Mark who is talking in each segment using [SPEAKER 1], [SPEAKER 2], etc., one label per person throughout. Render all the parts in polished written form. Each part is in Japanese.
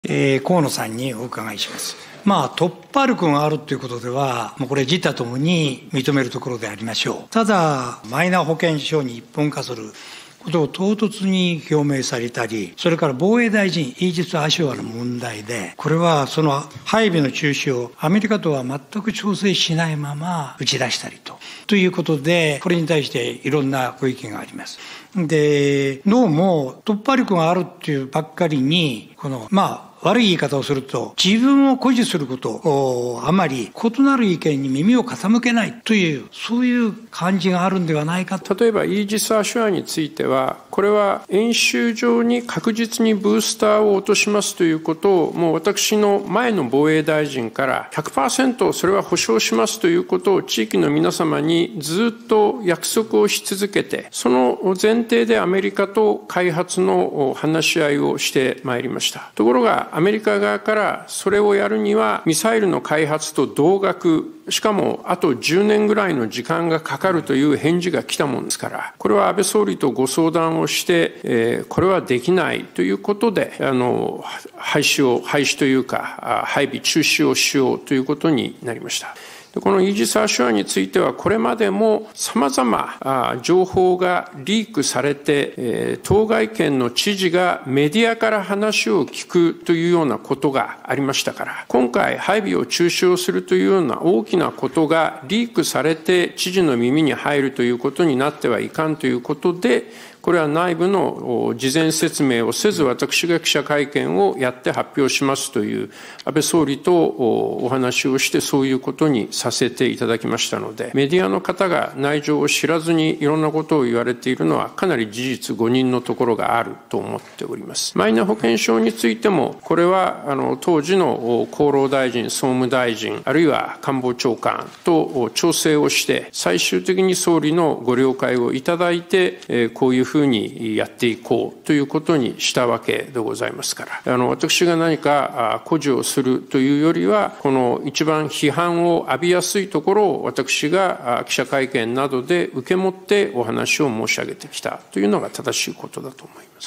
[SPEAKER 1] 河野さんにお伺いします。突破力があるということでは、これ自他ともに認めるところでありましょう。ただ、マイナ保険証に一本化することを唐突に表明されたり、それから防衛大臣、イージス・アショアの問題で、これはその配備の中止をアメリカとは全く調整しないまま打ち出したりということで、これに対していろんなご意見があります。で、どうも突破力があるっていうばっかりに、悪い言い方をすると、自分を誇示することをあまり異なる意見に耳を傾けないという、そういう感じがあるんではないかと。
[SPEAKER 2] 例えば、イージス・アショアについては、これは演習場に確実にブースターを落としますということを、もう私の前の防衛大臣から 100% それは保証しますということを地域の皆様にずっと約束をし続けて、その前提でアメリカと開発の話し合いをしてまいりました。ところが、アメリカ側からそれをやるにはミサイルの開発と同額、しかもあと10年ぐらいの時間がかかるという返事が来たもんですから、これは安倍総理とご相談をして、これはできないということで、廃止というか、配備中止をしようということになりました。このイージス・アショアについては、これまでも様々情報がリークされて、当該県の知事がメディアから話を聞くというようなことがありましたから、今回配備を中止をするというような大きなことがリークされて知事の耳に入るということになってはいかんということで、これは内部の事前説明をせず、私が記者会見をやって発表しますという、安倍総理とお話をして、そういうことにさせていただきましたので、メディアの方が内情を知らずにいろんなことを言われているのは、かなり事実誤認のところがあると思っております。マイナ保険証についても、これは当時の厚労大臣、総務大臣、あるいは官房長官と調整をして、最終的に総理のご了解をいただいて、こういうふうにやっていこうということにしたわけでございますから、私が何か誇示をするというよりは、この一番批判を浴びやすいところを私が記者会見などで受け持ってお話を申し上げてきたというのが正しいことだと思います。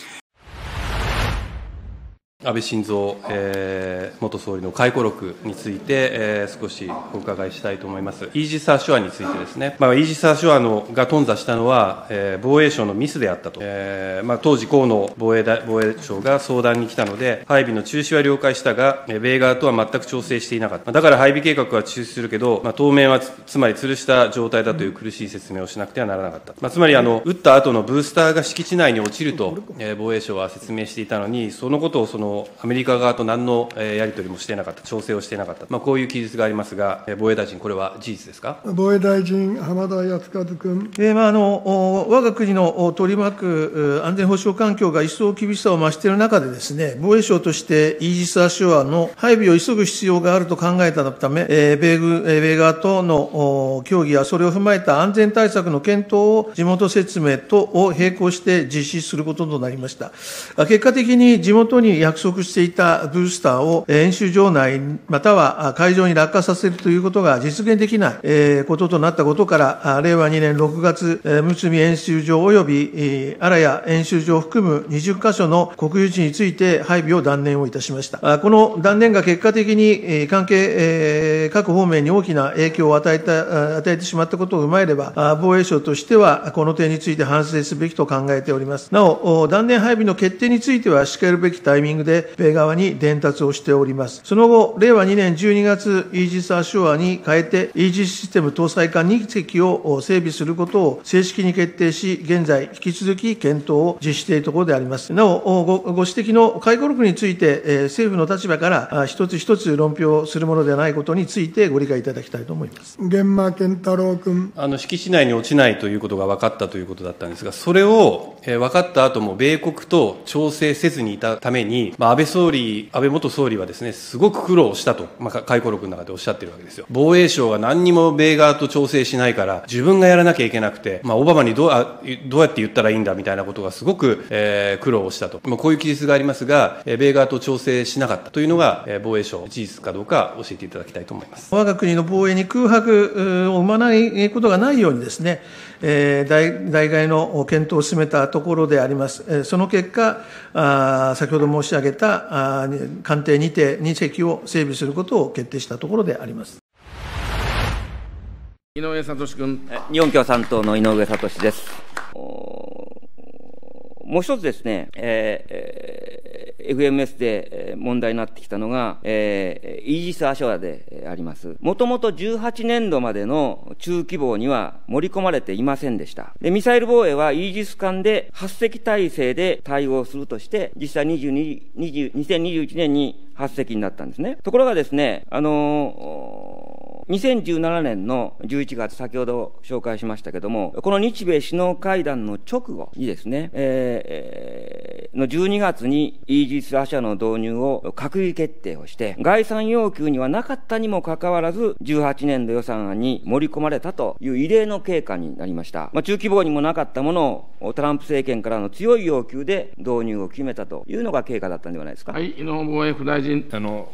[SPEAKER 3] 安倍晋三、元総理の回顧録について、少しお伺いしたいと思います。イージス・アショアについてですね、イージス・アショアが頓挫したのは、防衛省のミスであったと。当時、河野防衛省が相談に来たので、配備の中止は了解したが、米側とは全く調整していなかった。だから配備計画は中止するけど、当面はつまり吊るした状態だという苦しい説明をしなくてはならなかった。つまり、撃った後のブースターが敷地内に落ちると、防衛省は説明していたのに、そのことをアメリカ側と何のやり取りもしていなかった、調整をしていなかった、こういう記述がありますが、防衛大臣、これは事実ですか。
[SPEAKER 4] 防衛大臣、浜田靖一君。
[SPEAKER 5] 我が国の取り巻く安全保障環境が一層厳しさを増している中でですね、防衛省としてイージス・アショアの配備を急ぐ必要があると考えたため、米側との協議やそれを踏まえた安全対策の検討を地元説明とを並行して実施することとなりました。結果的に地元に約束していたブースターを演習場内または会場に落下させるということが実現できないこととなったことから、令和2年6月、むつみ演習場及びあらや演習場を含む20カ所の国有地について配備を断念をいたしました。この断念が結果的に関係各方面に大きな影響を与えてしまったことを踏まえれば、防衛省としてはこの点について反省すべきと考えております。なお、断念配備の決定については、しかるべきタイミングで米側に伝達をしております。その後、令和2年12月、イージス・アショアに変えて、イージスシステム搭載艦2隻を整備することを正式に決定し、現在、引き続き検討を実施しているところであります。なお、ご指摘の回顧録について、政府の立場から一つ一つ論評するものではないことについてご理解いただきたいと思います。
[SPEAKER 4] 源馬謙太郎君。
[SPEAKER 3] 敷地内に落ちないということが分かったということだったんですが、それを分かった後も米国と調整せずにいたために、安倍元総理はですね、すごく苦労したと、回顧録の中でおっしゃってるわけですよ。防衛省が何にも米側と調整しないから、自分がやらなきゃいけなくて、オバマにどうやって言ったらいいんだみたいなことがすごく、苦労をしたと。こういう記述がありますが、米側と調整しなかったというのが、防衛省、事実かどうか教えていただきたいと思います。
[SPEAKER 5] 我が国の防衛に空白を生まないことがないようにですね、代替の検討を進めたところであります。その結果、先ほど申し上げげた艦艇2隻を整備することを決定したところであります。
[SPEAKER 6] 井上聡君。
[SPEAKER 7] 日本共産党の井上聡です。もう一つですね、FMS で問題になってきたのが、イージス・アショアであります。もともと18年度までの中規模には盛り込まれていませんでした。で、ミサイル防衛はイージス艦で8隻体制で対応するとして、実際2021年に8隻になったんですね。ところがですね、2017年の11月、先ほど紹介しましたけども、この日米首脳会談の直後にですね、の12月にイージス・アショアの導入を閣議決定をして、概算要求にはなかったにもかかわらず、18年度予算案に盛り込まれたという異例の経過になりました。中規模にもなかったものをトランプ政権からの強い要求で導入を決めたというのが経過だったんではないですか。
[SPEAKER 6] はい、井野防衛副大臣。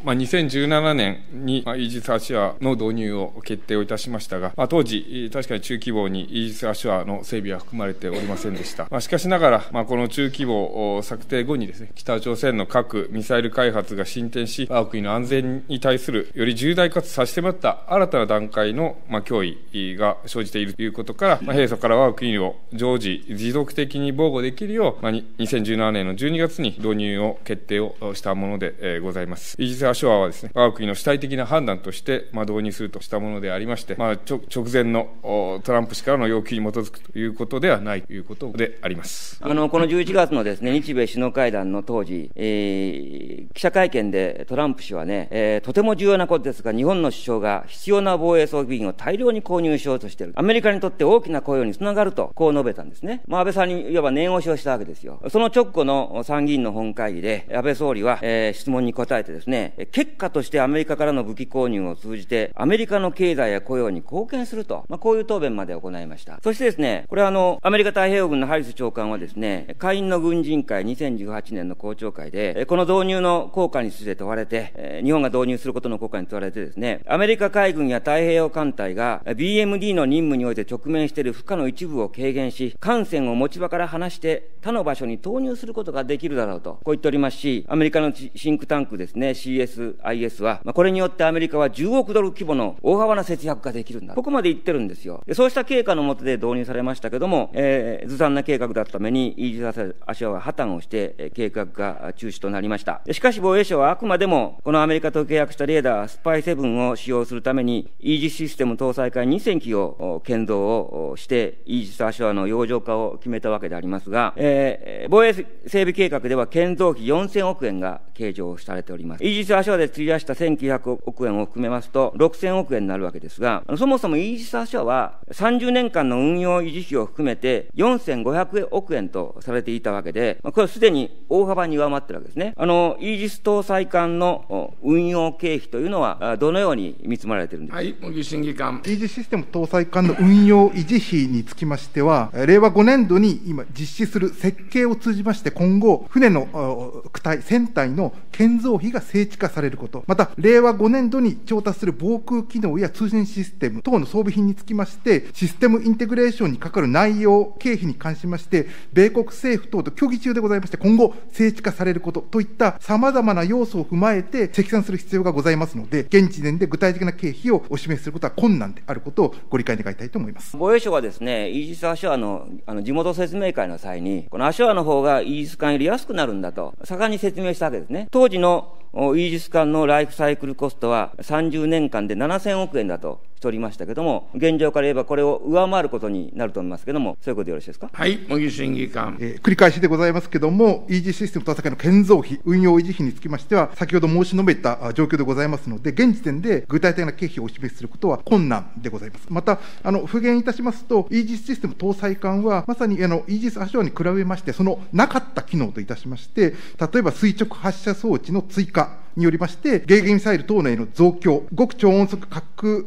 [SPEAKER 8] 2017年にイージス・アショアの導入を決定をいたしましたが、当時、確かに中規模にイージス・アショアの整備は含まれておりませんでした。しかしながら、この中規模策定後にですね、北朝鮮の核・ミサイル開発が進展し、我が国の安全に対するより重大かつ差し迫った新たな段階の脅威が生じているということから、平素から我が国を常時持続的に防護できるよう、2017年の12月に導入を決定をしたものでございます。イージス・アショアはですね、我が国の主体的な判断として導入するとしたものでありまして、直前のトランプ氏からの要求に基づくということではないということであります。
[SPEAKER 7] この11月のですね、日米首脳会談の当時、記者会見でトランプ氏はね、とても重要なことですが、日本の首相が必要な防衛装備品を大量に購入しようとしている。アメリカにとって大きな雇用につながると、こう述べたんですね。安倍さんにいわば念押しをしたわけですよ。その直後の参議院の本会議で、安倍総理は、質問に答えてですね、結果としてアメリカからの武器購入を通じて、アメリカの経済や雇用に貢献すると、こういう答弁まで行いました。そしてですね、これはアメリカ太平洋軍のハリス長官はですね、下院の軍人会2018年の公聴会で、この導入の効果について問われて、日本が導入することの効果に問われてですね、アメリカ海軍や太平洋艦隊が BMD の任務において直面している負荷の一部を軽減し、艦船を持ち場から離して他の場所に投入することができるだろうと、こう言っておりますし、アメリカのシンクタンクですね、CSIS は、これによってアメリカは10億ドル規模の大幅な節約ができるんだ。ここまで言ってるんですよ。で、そうした経過の下で導入されましたけども、ずさんな計画だったために、イージス・アショアは破綻をして、計画が中止となりました。しかし防衛省はあくまでも、このアメリカと契約したレーダー、スパイ7を使用するために、イージスシステム搭載艦2隻機を建造をして、イージス・アショアの洋上化を決めたわけでありますが、防衛整備計画では建造費4000億円が計上されております。イージス・アショアで費やした1900億円を含めますと、6000億円になるわけですが、そもそもイージス・アショアは30年間の運用維持費を含めて4500億円とされていたわけで、これはすでに大幅に上回っているわけですね。イージス搭載艦の運用経費というのは、どのように見積もられているんですか。
[SPEAKER 6] はい、茂木審議官。
[SPEAKER 9] イージスシステム搭載艦の運用維持費につきましては、令和5年度に今実施する設計を通じまして、今後、船の躯体、船体の建造費が整地化されること、また、令和5年度に調達する防空機能や通信システム等の装備品につきまして、システムインテグレーションにかかる内容、経費に関しまして、米国政府等と協議中でございまして、今後、整地化されることといった様々な要素を踏まえて積算する必要がございますので、現時点で具体的な経費をお示しすることは困難であることをご理解願いたいと思います。
[SPEAKER 7] 防衛省はですね、イージス・アショアの地元説明会の際に、このアショアの方がイージス艦より安くなるんだと、盛んに説明したわけですね。当時のイージス艦のライフサイクルコストは30年間で7000億円だとしておりましたけども、現状から言えばこれを上回ることになると思いますけども、そういうことでよろしいですか。
[SPEAKER 6] はい、茂木審議官。
[SPEAKER 9] 繰り返しでございますけども、イージスシステム搭載艦の建造費、運用維持費につきましては、先ほど申し述べた状況でございますので、現時点で具体的な経費をお示しすることは困難でございます。また、復元いたしますと、イージスシステム搭載艦は、まさにイージス・アショアに比べまして、そのなかった機能といたしまして、例えば垂直発射装置の追加によりまして、迎撃ミサイル等のへの増強、極超音速滑空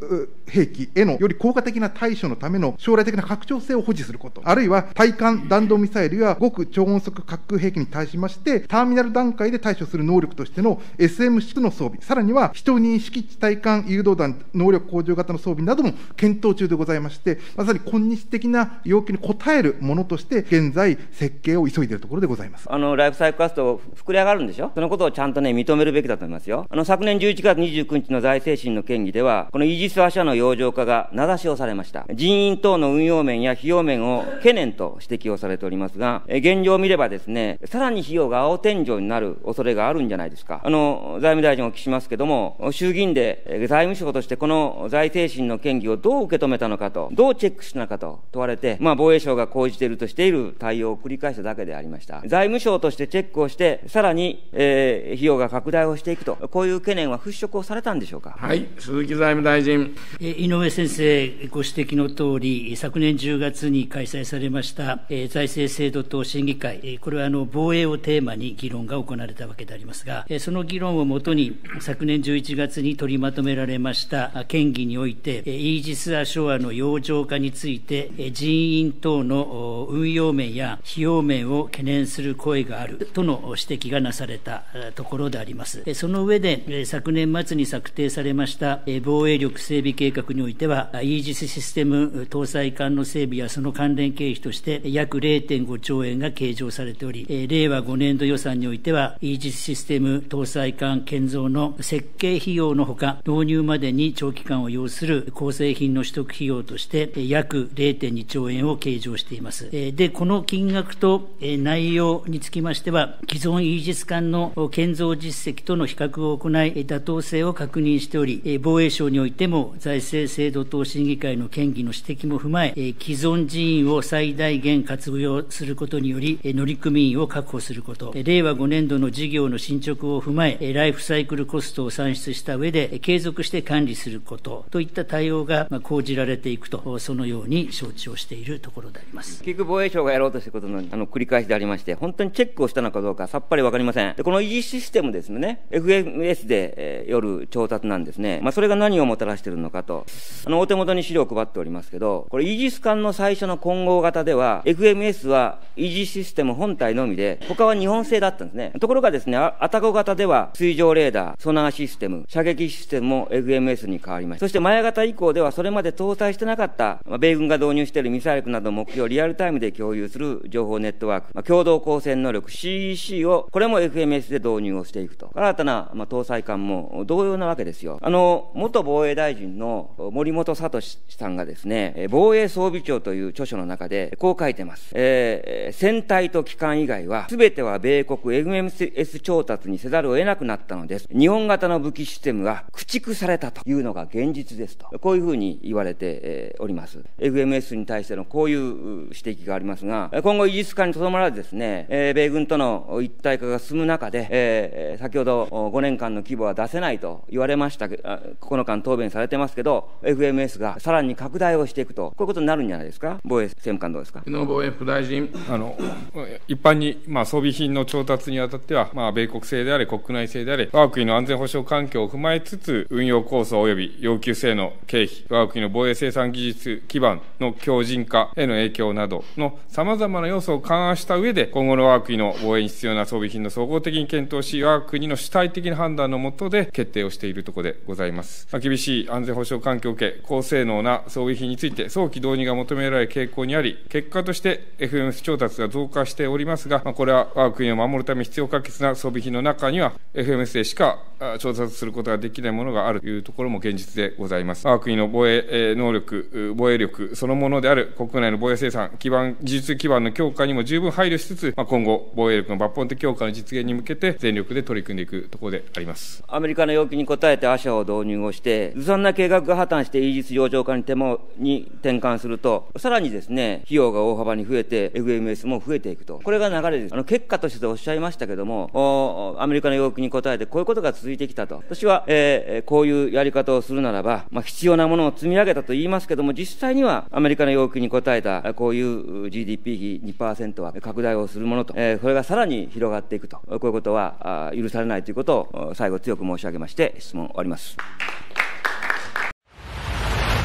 [SPEAKER 9] 兵器へのより効果的な対処のための将来的な拡張性を保持すること、あるいは対艦弾道ミサイルや極超音速滑空兵器に対しまして、ターミナル段階で対処する能力としての SM6 の装備、さらには12人式地対艦誘導弾能力向上型の装備なども検討中でございまして、まさに今日的な要求に応えるものとして、現在、設計を急いでいるところでございます。
[SPEAKER 7] ライフサイクル活動、膨れ上がるんでしょ、そのことをちゃんとね、認めるべきだと思いますよ。昨年11月29日の財政審の権議では、このイージス・アショアの洋上化が名指しをされました。人員等の運用面や費用面を懸念と指摘をされておりますが、現状を見ればですね、さらに費用が青天井になる恐れがあるんじゃないですか。財務大臣をお聞きしますけれども、衆議院で財務省としてこの財政審の権議をどう受け止めたのかと、どうチェックしたのかと問われて、防衛省が講じているとしている対応を繰り返しただけでありました。財務省としてチェックをして、さらに、費用が拡大をしていくと、こういう懸念は払拭をされたんでしょうか。
[SPEAKER 6] はい、鈴木財務大臣。
[SPEAKER 10] 井上先生ご指摘のとおり、昨年10月に開催されました、財政制度等審議会、これは防衛をテーマに議論が行われたわけでありますが、その議論をもとに、昨年11月に取りまとめられました権議において、イージス・アショアの洋上化について、人員等の運用面や費用面を懸念する声があるとの指摘がなされたところであります。その上で、昨年末に策定されました防衛力整備計画においては、イージスシステム搭載艦の整備やその関連経費として約 0.5 兆円が計上されており、令和5年度予算においては、イージスシステム搭載艦建造の設計費用のほか、導入までに長期間を要する構成品の取得費用として、約 0.2 兆円を計上しています。で、この金額と内容につきましては、既存イージス艦の建造実績との比較を行い、妥当性を確認しており、防衛省においても財政制度等審議会の権議の指摘も踏まえ、既存人員を最大限活用することにより、乗組員を確保すること、令和5年度の事業の進捗を踏まえ、ライフサイクルコストを算出した上で、継続して管理することといった対応が講じられていくと、そのように承知をしているところであります。
[SPEAKER 7] 結局、防衛省がやろうとしていることの繰り返しでありまして、本当にチェックをしたのかどうかさっぱりわかりません。で、このイージスシステムですね、FMS で、よる調達なんですね。それが何をもたらしているのかと、お手元に資料を配っておりますけど、これ、イージス艦の最初の混合型では、FMS はイージスシステム本体のみで、他は日本製だったんですね。ところがですね、アタゴ型では、水上レーダー、ソナーシステム、射撃システムも FMS に変わりました。そして、マヤ型以降では、それまで搭載してなかった、米軍が導入しているミサイルなどの目標をリアルタイムで共有する情報ネットワーク、共同光線能力 CEC を、これも FMS で導入をしていくと。新たな、搭載艦も同様なわけですよ。元防衛大臣の森本聡さんがですね、防衛装備庁という著書の中で、こう書いてます。船体と機関以外は、すべては米国 FMS 調達にせざるを得なくなったのです。日本型の武器システムが駆逐されたというのが現実ですと。こういうふうに言われております。FMS に対してのこういう指摘がありますが、今後イージス艦にとどまらずですね、米軍との一体化が進む中で、先ほど5年間の規模は出せないと言われましたけど、9日間答弁されてますけど、FMS がさらに拡大をしていくと、こういうことになるんじゃないですか。防衛政務官どうですか。
[SPEAKER 6] 井野防衛副大臣。
[SPEAKER 8] 一般に、装備品の調達にあたっては、米国製であれ、国内製であれ、我が国の安全保障環境を踏まえつつ、運用構想及び要求性の経費、我が国の防衛生産技術基盤の強靭化への影響などの様々な要素を勘案した上で、今後の我が国の防衛に必要な装備品の総合的に検討し、我が国の主体的な判断の下で決定をしているところでございます。厳しい安全保障環境を受け、高性能な装備品について早期導入が求められる傾向にあり、結果として FMS 調達が増加しておりますが、これは我が国を守るため必要不可欠な装備品の中には FMS でしか調達することができないものがあるというところも現実でございます。我が国の防衛能力、防衛力そのものである国内の防衛生産基盤、技術基盤の強化にも十分配慮しつつ、今後防衛力の抜本的強化の実現に向けて全力で取り組んでいくところであります。
[SPEAKER 7] アメリカの要求に応えてアシャを導入をして、ずさんな計画が破綻してイージス洋上化に転換すると、さらにですね、費用が大幅に増えて、FMS も増えていくと。これが流れです。結果としておっしゃいましたけども、アメリカの要求に応えてこういうことが続いてきたと。私は、こういうやり方をするならば、必要なものを積み上げたと言いますけども、実際にはアメリカの要求に応えた、こういう GDP 比 2% は拡大をするものと、これがさらに広がっていくと。こういうことは許されないということを最後強く申し上げまして、質問を終わります。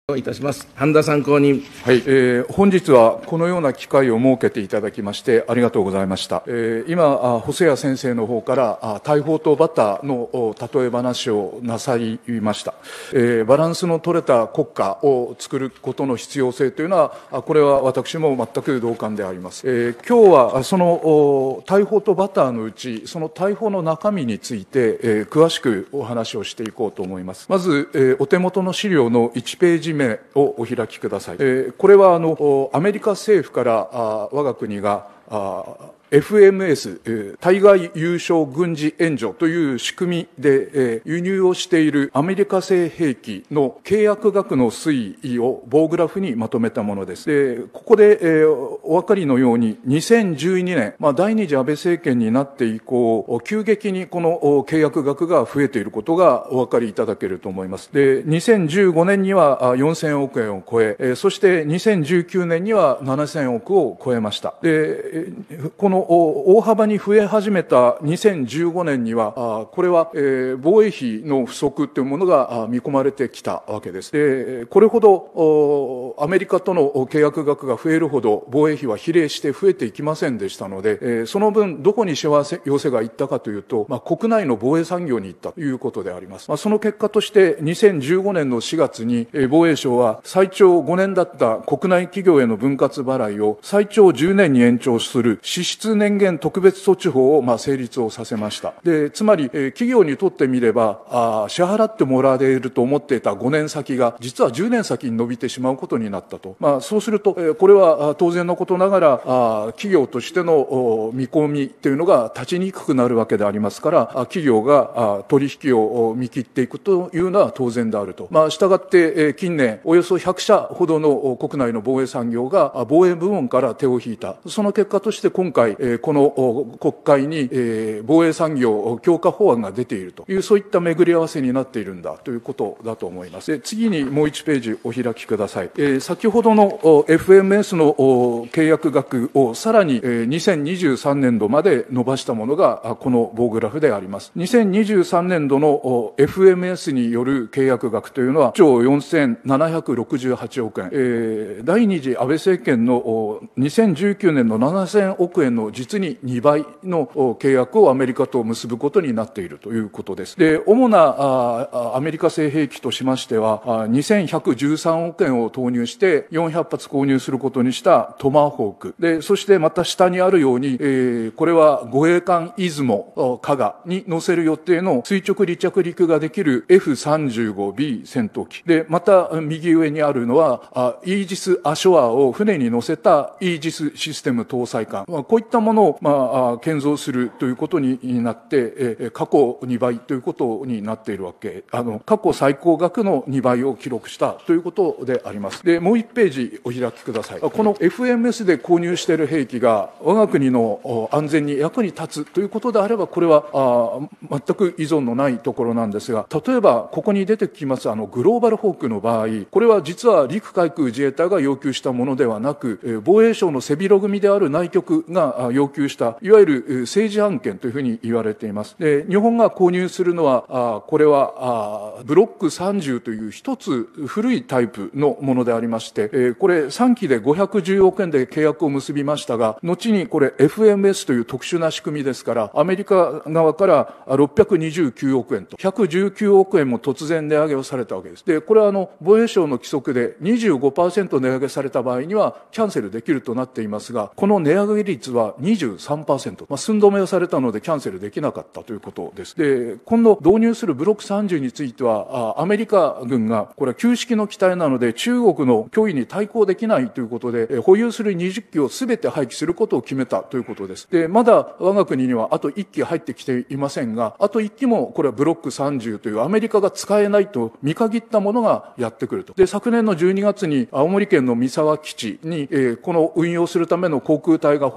[SPEAKER 6] いたします。半田参考人。
[SPEAKER 11] はい、本日はこのような機会を設けていただきましてありがとうございました。今、細谷先生の方から大砲とバターの例え話をなさいました。バランスの取れた国家を作ることの必要性というのは、これは私も全く同感であります。今日はその大砲とバターのうち、その大砲の中身について、詳しくお話をしていこうと思います。まず、お手元の資料の1ページ目をお開きください。これはアメリカ政府から我が国がFMS、対外有償軍事援助という仕組みで、輸入をしているアメリカ製兵器の契約額の推移を棒グラフにまとめたものです。で、ここで、お分かりのように、2012年、第二次安倍政権になって以降、急激にこの契約額が増えていることがお分かりいただけると思います。で、2015年には4000億円を超え、そして2019年には7000億を超えました。で、この大幅に増え始めた2015年には、これは防衛費の不足というものが見込まれてきたわけです。で、これほどアメリカとの契約額が増えるほど防衛費は比例して増えていきませんでしたので、その分どこにしわ寄せがいったかというと、国内の防衛産業に行ったということであります。その結果として2015年の4月に防衛省は最長5年だった国内企業への分割払いを最長10年に延長する支出年限特別措置法を成立をさせました。で、つまり企業にとってみれば支払ってもらえると思っていた5年先が実は10年先に伸びてしまうことになったと。そうするとこれは当然のことながら企業としての見込みというのが立ちにくくなるわけでありますから、企業が取引を見切っていくというのは当然であると。したがって近年およそ100社ほどの国内の防衛産業が防衛部門から手を引いた。その結果として今回この国会に防衛産業強化法案が出ているという、そういった巡り合わせになっているんだということだと思います。で、次にもう1ページお開きください。先ほどの FMS の契約額をさらに2023年度まで伸ばしたものがこの棒グラフであります。2023年度の FMS による契約額というのは1兆4768億円、第二次安倍政権の2019年の7000億円の実に2倍の契約をアメリカと結ぶことになっているということです。で、主なアメリカ製兵器としましては、2113億円を投入して400発購入することにしたトマホーク。で、そしてまた下にあるように、これは護衛艦出雲加賀に乗せる予定の垂直離着陸ができる F35B 戦闘機。で、また右上にあるのは、イージス・アショアを船に乗せたイージスシステム搭載艦。こういったものを、建造するということになって、過去2倍ということになっているわけ。過去最高額の2倍を記録したということであります。で、もう1ページお開きください。この FMS で購入している兵器が我が国の安全に役に立つということであれば、これは全く依存のないところなんですが、例えばここに出てきますグローバルホークの場合、これは実は陸海空自衛隊が要求したものではなく、防衛省の背広組である内局が要求したいわゆる政治案件というふうに言われています。で、日本が購入するのはこれはブロック30という一つ古いタイプのものでありまして、これ3期で510億円で契約を結びましたが、後にこれ FMS という特殊な仕組みですから、アメリカ側から629億円と119億円も突然値上げをされたわけです。で、これは防衛省の規則で 25% 値上げされた場合にはキャンセルできるとなっていますが、この値上げ率は 23%、寸止めをされたのでキャンセルできなかったということです。で、今度導入するブロック30については、アメリカ軍がこれは旧式の機体なので中国の脅威に対抗できないということで、保有する20機を全て廃棄することを決めたということです。で、まだ我が国にはあと1機入ってきていませんが、あと1機もこれはブロック30というアメリカが使えないと見限ったものがやってくると。で、昨年の12月に青森県の三沢基地に、この運用するための航空隊が発足を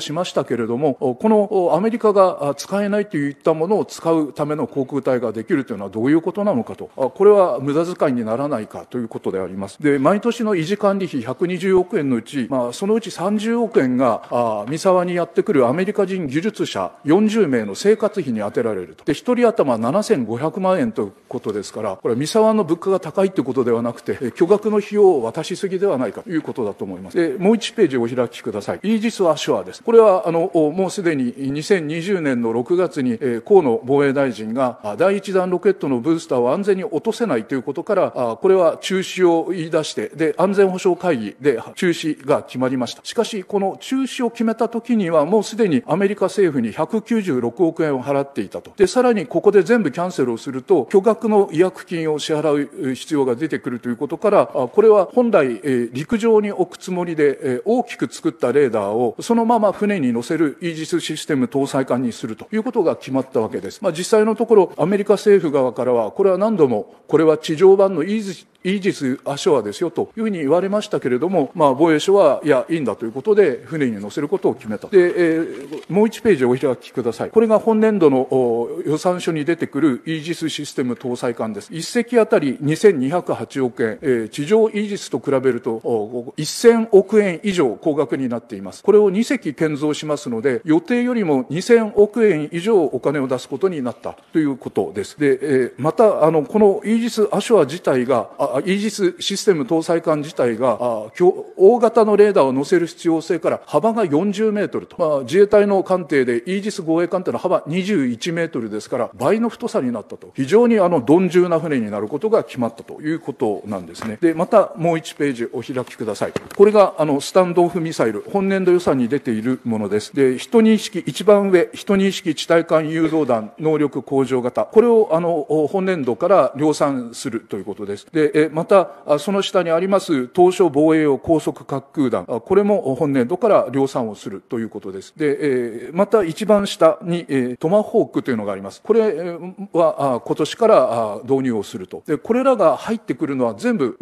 [SPEAKER 11] しましたけれども、このアメリカが使えないといったものを使うための航空隊ができるというのはどういうことなのかと、これは無駄遣いにならないかということであります。で、毎年の維持管理費120億円のうち、そのうち30億円が三沢にやってくるアメリカ人技術者40名の生活費に充てられると。で、一人頭7500万円ということですから、これは三沢の物価が高いということではなくて、巨額の費用を渡しすぎではないかということだと思います。で、もう1ページお開きください。イージス・アショアです。これはもうすでに2020年の6月に河野防衛大臣が第1弾ロケットのブースターを安全に落とせないということから、これは中止を言い出して、で、安全保障会議で中止が決まりました。しかし、この中止を決めた時には、もうすでにアメリカ政府に196億円を払っていたと。で、さらにここで全部キャンセルをすると、巨額の違約金を支払う必要が出てくるということから、これは本来、陸上に置くつもりで、大きく作ったレーダーをそのまま船に乗せるイージスシステム搭載艦にするということが決まったわけです。実際のところ、アメリカ政府側からは、これは何度も、これは地上版のイージス・アショアですよというふうに言われましたけれども、防衛省はいや、いいんだということで、船に乗せることを決めた。で、もう1ページお開きください。これが本年度の予算書に出てくるイージスシステム搭載艦です。1隻あたり2208億円、地上イージスと比べると1000億円以上高額になっています。これを2隻建造しますので、予定よりも2000億円以上お金を出すことになったということです。で、また、このイージス・アショア自体が、イージスシステム搭載艦自体が大型のレーダーを載せる必要性から幅が40メートルと、自衛隊の艦艇でイージス護衛艦というのは幅21メートルですから倍の太さになったと、非常に鈍重な船になることが決まったということなんですね。で、またもう1ページお開きください。これがスタンドオフミサイル、本年度予算に出ているものです。で、12式、一番上、12式地対艦誘導弾能力向上型、これを本年度から量産するということです。で、またその下にあります東証防衛用高速滑空弾、これも本年度から量産をするということです。で、また一番下にトマホークというのがあります。これは今年から導入をすると。で、これらが入ってくるのは全部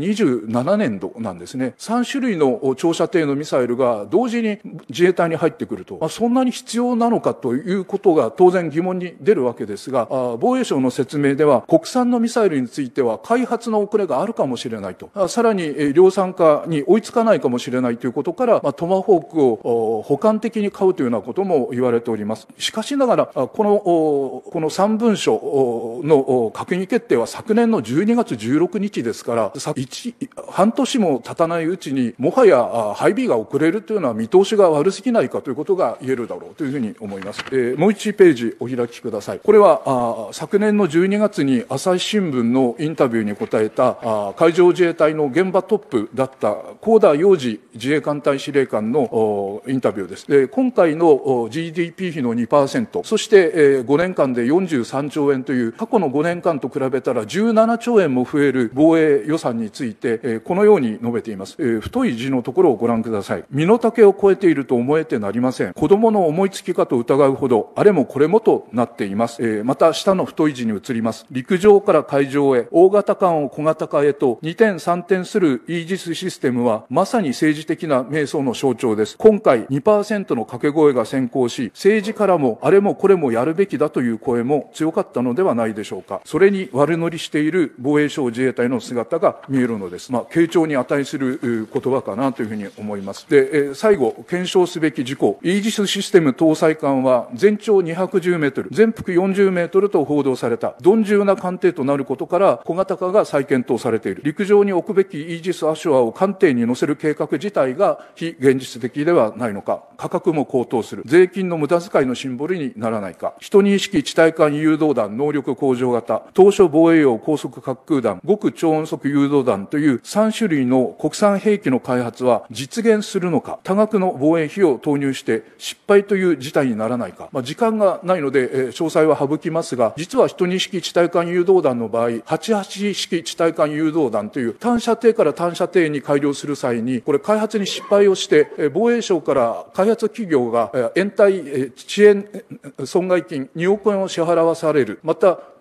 [SPEAKER 11] 2027年度なんですね。3種類の長射程のミサイルが同時に自衛隊に入ってくると、そんなに必要なのかということが当然疑問に出るわけですが、防衛省の説明では国産のミサイルについては開発の遅れがあるかもしれないと、さらに量産化に追いつかないかもしれないということから、トマホークを補完的に買うというようなことも言われております。しかしながら、この3文書の閣議決定は昨年の12月16日ですから、半年も経たないうちにもはや配備が遅れるというのは見通しが悪すぎないかということが言えるだろうというふうに思います。もう1ページお開きください。これは昨年の12月に朝日新聞のインタビューに答えた海上自衛隊の現場トップだった香田洋二自衛艦隊司令官のインタビューです。で、今回の GDP 比の 2%、そして5年間で43兆円という過去の5年間と比べたら17兆円も増える防衛予算についてこのように述べています。太い字のところをご覧ください。身の丈を超えていると思えてなりません。子供の思いつきかと疑うほどあれもこれもとなっています。また下の太い字に移ります。陸上から海上へ、大型艦を小型化へと2点3点するイージスシステムはまさに政治的な迷走の象徴です。今回 2% の掛け声が先行し、政治からもあれもこれもやるべきだという声も強かったのではないでしょうか。それに悪乗りしている防衛省自衛隊の姿が見えるのです。敬重に値する言葉かなというふうに思います。で、最後、検証すべき事項。イージスシステム搭載艦は全長210メートル、全幅40メートルと報道された。鈍重な艦艇となることから小型化が再検討されている。陸上に置くべきイージス・アショアを艦艇に乗せる計画自体が非現実的ではないのか。価格も高騰する。税金の無駄遣いのシンボルにならないか。12式地対艦誘導弾能力向上型、当初防衛用高速滑空弾、極超音速誘導弾という3種類の国産兵器の開発は実現するのか。多額の防衛費を投入して失敗という事態にならないか。時間がないので、詳細は省きますが、実は12式地対艦誘導弾の場合、88式地対艦誘導弾という単射程から単射程に改良する際に、これ開発に失敗をして、防衛省から開発企業が延滞遅延損害金2億円を支払わされる。また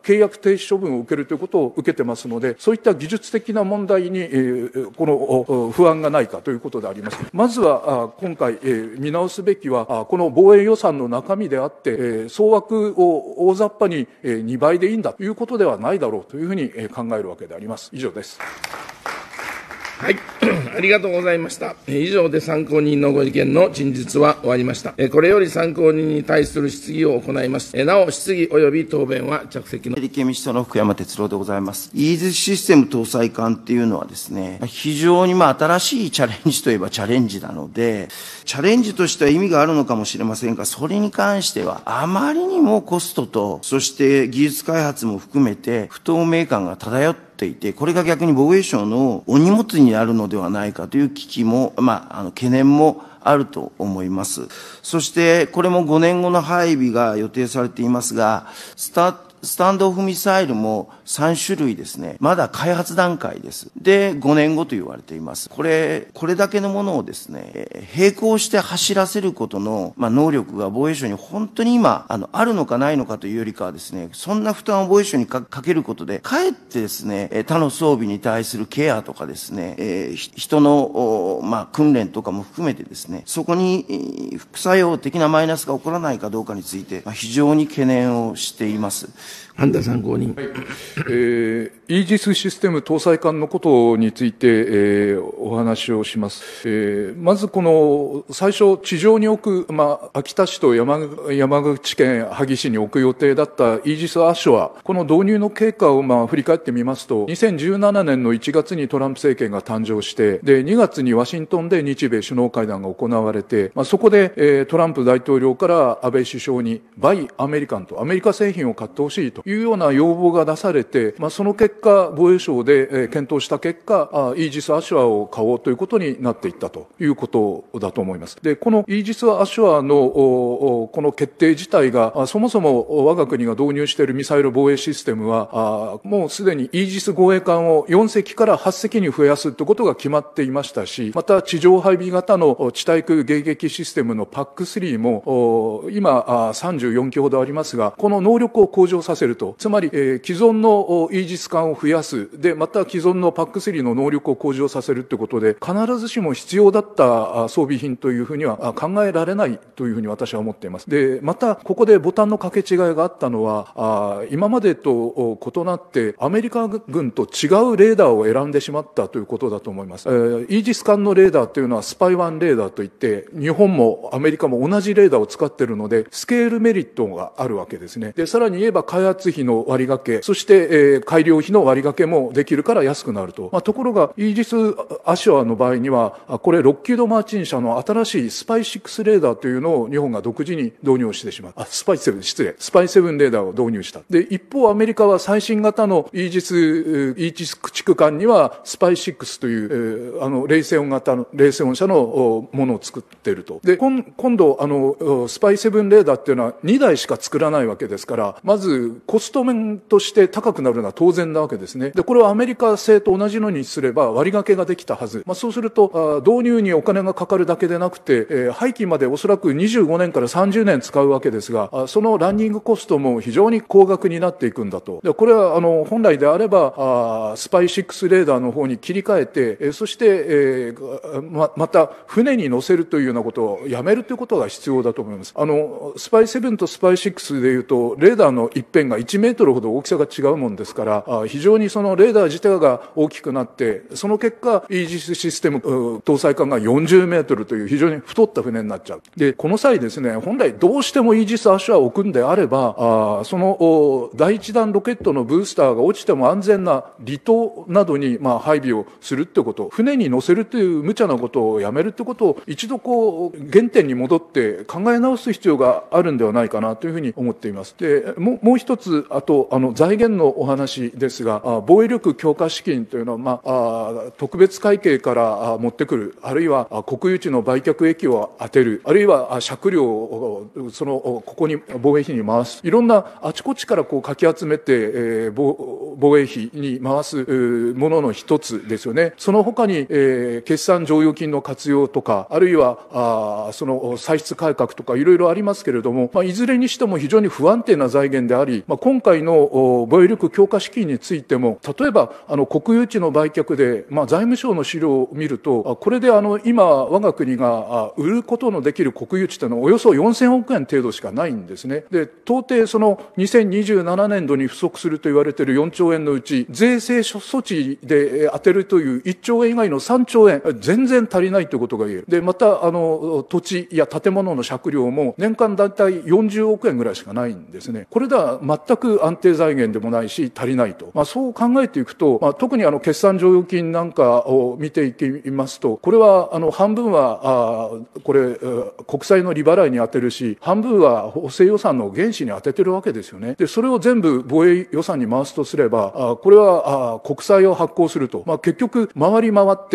[SPEAKER 11] 契約停止処分を受けるということを受けてますので、そういった技術的な問題に、この不安がないかということであります。まずは今回、見直すべきはこの防衛予算の中身であって、総額を大雑把に2倍でいいんだということではないだろうというふうに考えるわけであります。以上です。
[SPEAKER 6] はい、ありがとうございました。以上で参考人のご意見の陳述は終わりました。これより参考人に対する質疑を行います。なお、質疑及び答弁は着席の。
[SPEAKER 12] 立憲民主党の福山哲郎でございます。イージスシステム搭載艦っていうのはですね、非常に新しいチャレンジといえばチャレンジなので、チャレンジとしては意味があるのかもしれませんが、それに関してはあまりにもコストと、そして技術開発も含めて不透明感が漂っていて、これが逆に防衛省のお荷物になるのではないかという危機も、懸念もあると思います。そして、これも5年後の配備が予定されていますが、スタンドオフミサイルも3種類ですね、まだ開発段階です。で、5年後と言われています。これだけのものをですね、並行して走らせることの、能力が防衛省に本当に今、あるのかないのかというよりかはですね、そんな負担を防衛省にかけることで、かえってですね、他の装備に対するケアとかですね、人の、訓練とかも含めてですね、そこに副作用的なマイナスが起こらないかどうかについて、非常に懸念をしています。
[SPEAKER 6] 半田参考人。
[SPEAKER 11] イージスシステム搭載艦のことについて、お話をします。まずこの、最初地上に置く、秋田市と山口県萩市に置く予定だったイージス・アショア、この導入の経過を振り返ってみますと、2017年の1月にトランプ政権が誕生して、で、2月にワシントンで日米首脳会談が行われて、そこで、トランプ大統領から安倍首相にバイアメリカンとアメリカ製品を買ってほしいというような要望が出されて、その結果、防衛省で検討した結果、イージス・アショアを買おうということになっていったということだと思います。で、このイージス・アショアのこの決定自体が、そもそも我が国が導入しているミサイル防衛システムは、もうすでにイージス護衛艦を4隻から8隻に増やすということが決まっていましたし、また地上配備型の地対空迎撃システムの PAC3 も、今34機ほどありますが、この能力を向上させると、つまり、既存のイージス艦を増やす、で、また既存の PAC3 の能力を向上させるということで、必ずしも必要だった装備品というふうには考えられないというふうに私は思っています。で、また、ここでボタンの掛け違いがあったのは、今までと異なって、アメリカ軍と違うレーダーを選んでしまったということだと思います。イージス艦のレーダーというのはスパイ1レーダーといって、日本もアメリカも同じレーダーを使っているので、スケールメリットがあるわけですね。で、さらに言えば開発費の割り掛け、そして、改良費の割り掛けもできるから安くなると。ところが、イージス・アショアの場合には、これ、ロッキード・マーチン社の新しいスパイ6レーダーというのを日本が独自に導入してしまう。スパイ7レーダーを導入した。で、一方、アメリカは最新型のイージス駆逐艦には、スパイ6という、冷静音車のものを作っていると。で、今度、スパイ7レーダーっていうのは2台しか作らないわけですから、まず、コスト面として高くなるのは当然なわけですね。で、これはアメリカ製と同じのにすれば割り掛けができたはず。そうすると、導入にお金がかかるだけでなくて、廃棄までおそらく25年から30年使うわけですが、そのランニングコストも非常に高額になっていくんだと。で、これは、本来であれば、スパイ6レーダーの方に切り替えて、そして、また、船に乗せるというようなことをやめるということが必要だと思います。スパイ7とスパイ6でいうと、レーダーの一辺が1メートルほど大きさが違うもんですから、非常にそのレーダー自体が大きくなって、その結果、イージスシステム搭載艦が40メートルという非常に太った船になっちゃう。で、この際ですね、本来どうしてもイージス・アショアを置くんであれば、その第一段ロケットのブースターが落ちても安全な離島などに配備をするってこと、船に乗せるという無茶なことをやめるってことを一度原点に戻って考え直す必要があるんではないかなというふうに思っています。で、もう一つ、あと、財源のお話ですが、防衛力強化資金というのは、特別会計から持ってくる、あるいは国有地の売却益を充てる、あるいは借料を、ここに防衛費に回す。いろんなあちこちからかき集めて、防防衛費に回すものの一つですよね。その他に、決算剰余金の活用とか、あるいはその歳出改革とかいろいろありますけれども、いずれにしても非常に不安定な財源であり、今回の防衛力強化資金についても、例えば国有地の売却で、財務省の資料を見ると、これで今我が国が売ることのできる国有地というのはおよそ4000億円程度しかないんですね。で、到底その2027年度に不足すると言われている4兆円のうち、税制措置で当てるという1兆円以外の3兆円、全然足りないということが言える。で、また、土地や建物の借料も年間だいたい40億円ぐらいしかないんですね。これでは全く安定財源でもないし、足りないと。そう考えていくと、特に決算剰余金なんかを見ていきますと、これは半分はこれ国債の利払いに充てるし、半分は補正予算の原資に充ててるわけですよね。で、それを全部防衛予算に回すとすれば、これは国債を発行すると、結局回り回って、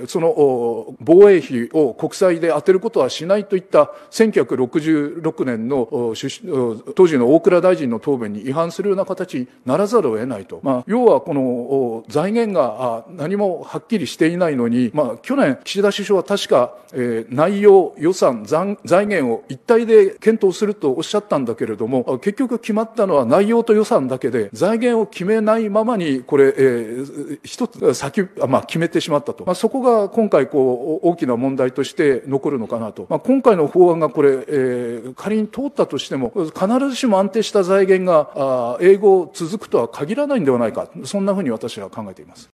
[SPEAKER 11] その防衛費を国債で充てることはしないといった1966年の当時の大蔵大臣の答弁に違反するような形にならざるを得ないと。要はこの財源が何もはっきりしていないのに、去年岸田首相は確か、内容、予算、財源を一体で検討するとおっしゃったんだけれども、結局決まったのは内容と予算だけで、財源を決めないままに、これ、一つ決めてしまったと。そこが今回大きな問題として残るのかなと。今回の法案がこれ、仮に通ったとしても、必ずしも安定した財源が永劫続くとは限らないんではないか。そんなふうに私は考えています。